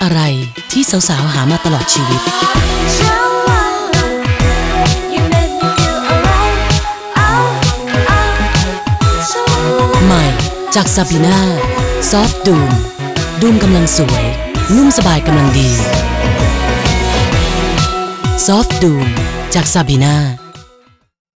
อะไรที่สาวๆหามาตลอดชีวิตใหม่จากซาบีน่าซอฟต์ดูมกำลังสวยนุ่มสบายกำลังดีซอฟต์ดูมจากซาบีน่า